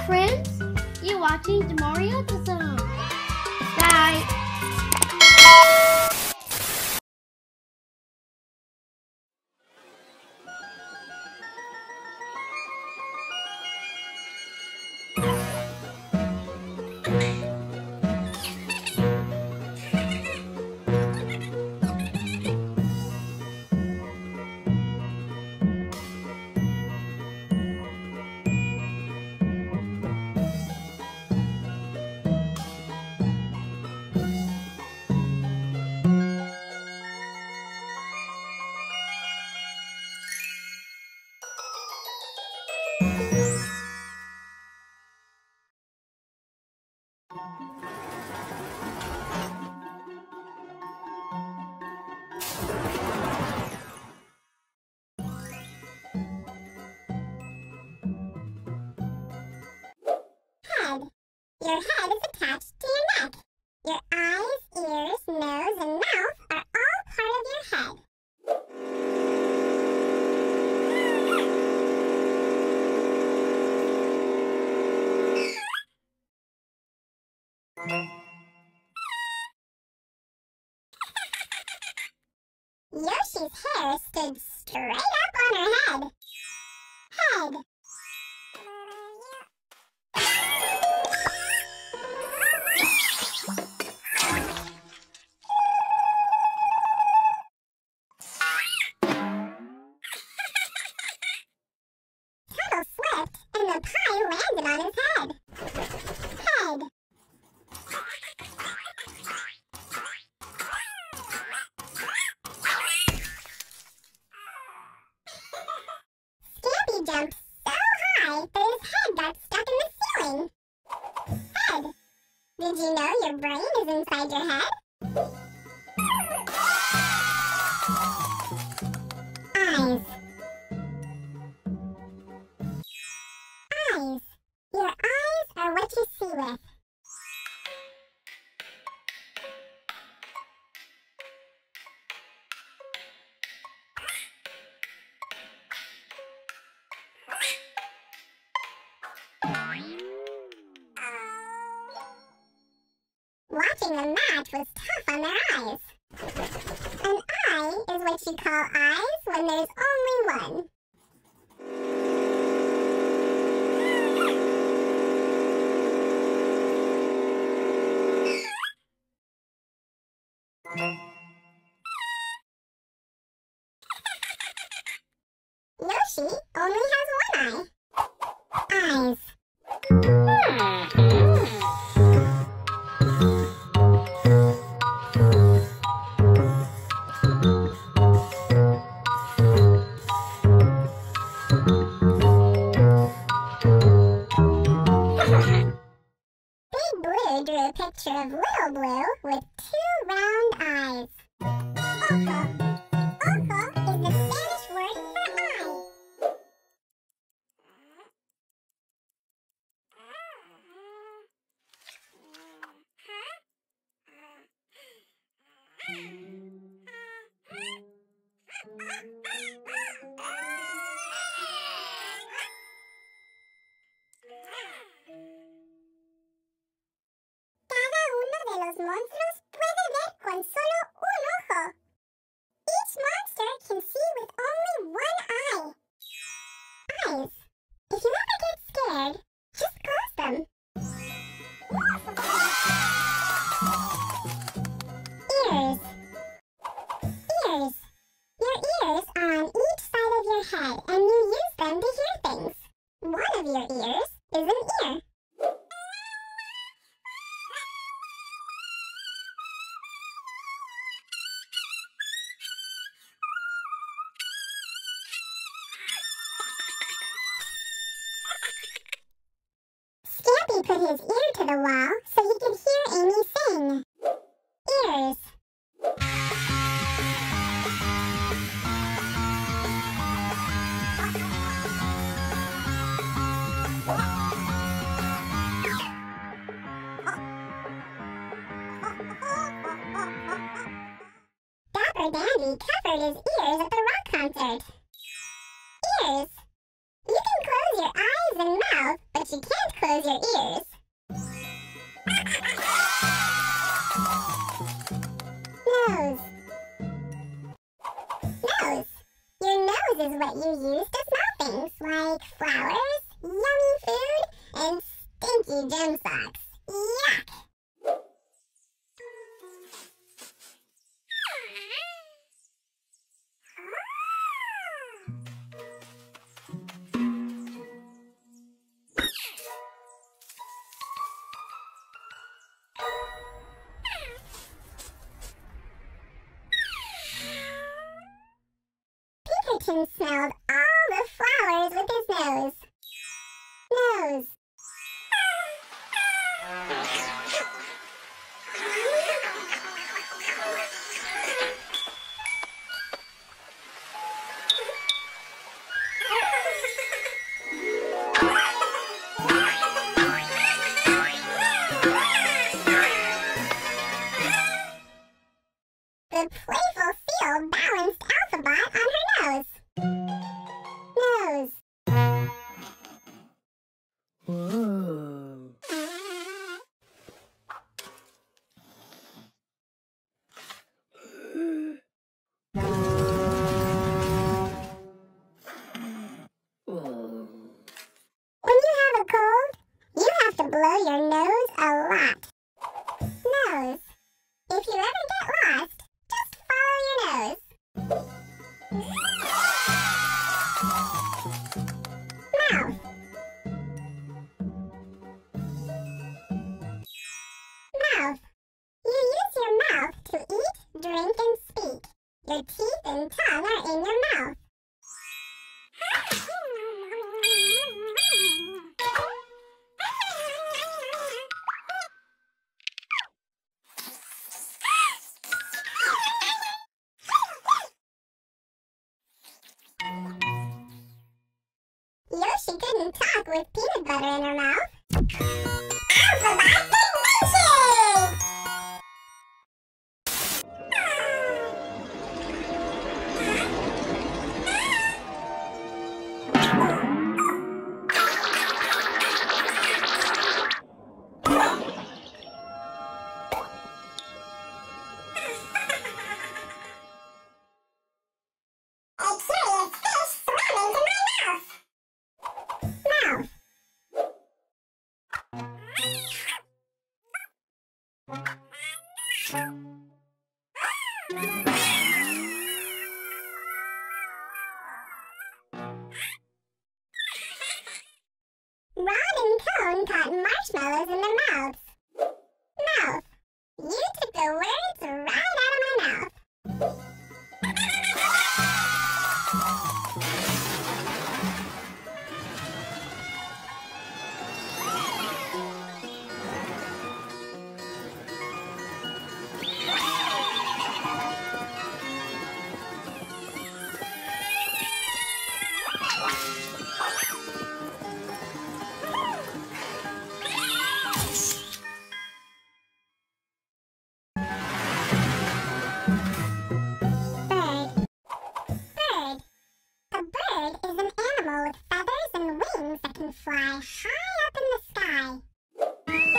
friends. You're watching the Mario Zone. Bye. Head. Your head is attached to your neck. Your eyes, ears, nose, and mouth are all part of your head. Yoshi's hair stood straight up on her head. Head. Tuttle slipped and the pie landed on his head. Head. Stampy jumped so high that his head got stuck in the ceiling. Head. Did you know your brain is inside your head? Eyes. Eyes. Your eyes are what you see with. Watching the match was tough on their eyes. An eye is what you call eyes when there's only one. Yoshi only has one eye. Eyes. Big Blue drew a picture of Little Blue with two round eyes. Ojo. Ojo is the Spanish word for eye. Cada uno de los monstruos puede ver con solo un ojo. Each monster can see with only one eye. Eyes. If you ever get scared, just close them. Ears. Ears. Your ears are on each side of your head and you use them to hear things. One of your ears is an ear. Stampy put his ear to the wall so he could hear Amy sing. Ears. Dapper Dandy covered his ears at the rock concert. Ears. You can close your eyes and mouth, but you can't close your ears. Nose. Nose. Your nose is what you use to smell things like flowers, yummy food, and stinky gym socks. Yuck! Pinkerton smelled all the flowers with his nose. Nose. The playful seal balanced Alphabot on her nose. Nose. Whoa. When you have a cold, you have to blow your nose a lot. Nose. If you ever get lost, just follow your nose. Mouth. Mouth. You use your mouth to eat, drink, and speak. Your teeth and tongue are in your mouth. Yoshi couldn't talk with peanut butter in her mouth. Alphabot Dimension! A curious fish swam into my mouth. Mouth. Rod and Cone caught marshmallows in their mouths. Mouth. You took the words right out of my mouth. Bird. Bird. A bird is an animal with feathers and wings that can fly high up in the sky.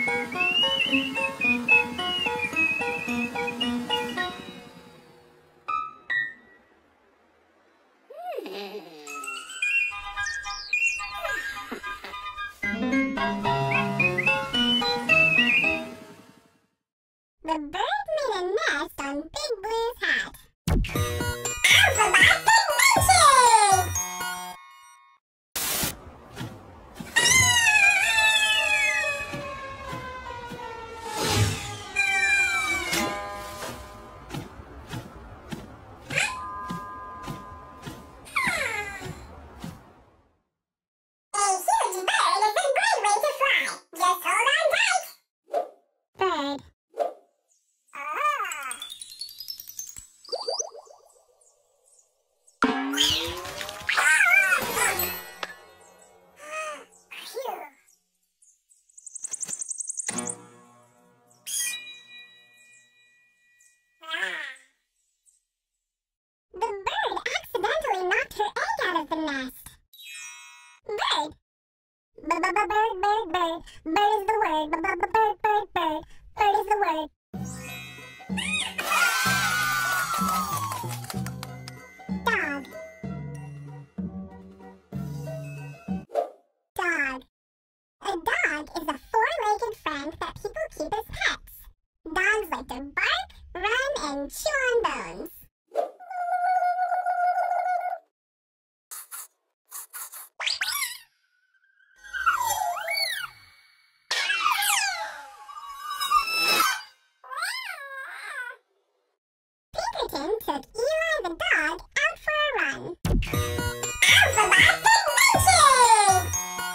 The bird made a nest on Big Blue's hat. Alphabot Dimension! Bird, bird, bird. Bird is the word. Bird, bird, bird. Bird is the word. Dog. Dog. A dog is a four-legged friend that people keep as pets. Dogs like to bark, run, and chew on bones. Pinkerton took Eli the dog out for a run. Alphabet Adventures!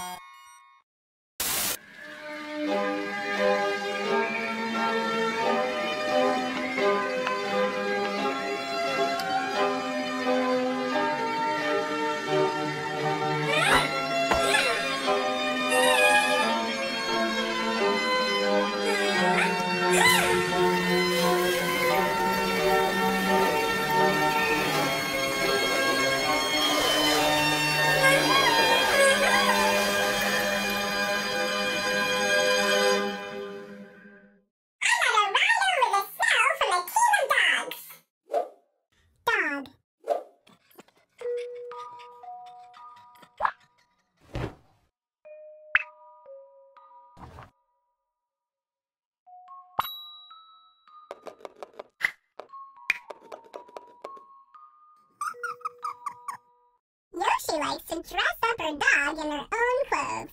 Yoshi likes to dress up her dog in her own clothes.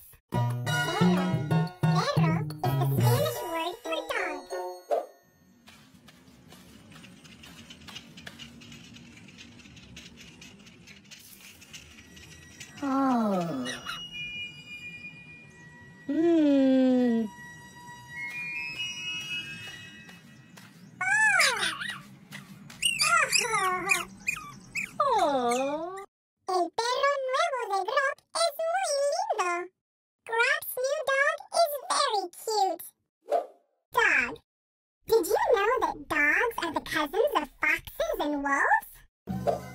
Perro is the Spanish word for dog. Oh. Hmm. Oh. El perro nuevo de Grok es muy lindo. Grok's new dog is very cute. Dog. Did you know that dogs are the cousins of foxes and wolves?